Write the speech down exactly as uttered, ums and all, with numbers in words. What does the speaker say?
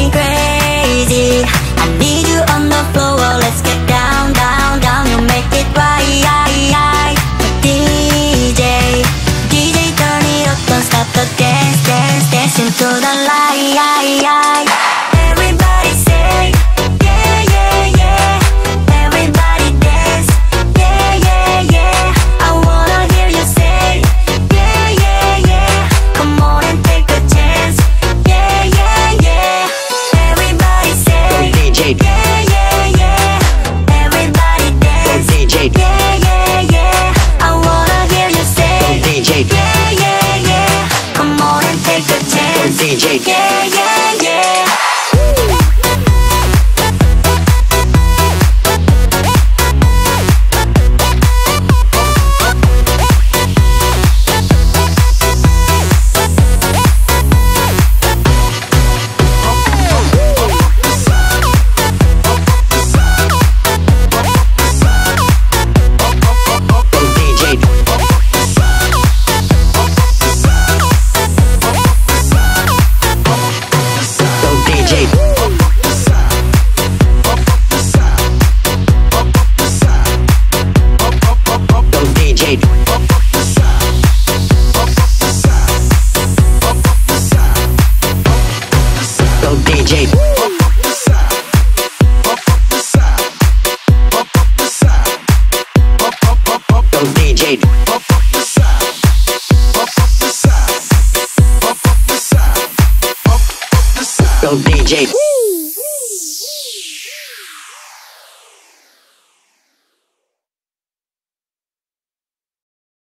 me crazy. I need you on the floor, let's get down, down, down. You make it right. D J, D J turn it up, don't stop the dance, dance, dance into the light. Everybody say, yeah, yeah, yeah. Everybody dance, yeah, yeah, yeah. I wanna hear you say, yeah, yeah, yeah. Come on and take a chance, yeah, yeah, yeah. Everybody say, D J, yeah, yeah, yeah. Everybody dance, D J, yeah, yeah, yeah. I wanna hear you say, D J, yeah, yeah, yeah. Come on and take a chance, D J, yeah, yeah, yeah. Go D J.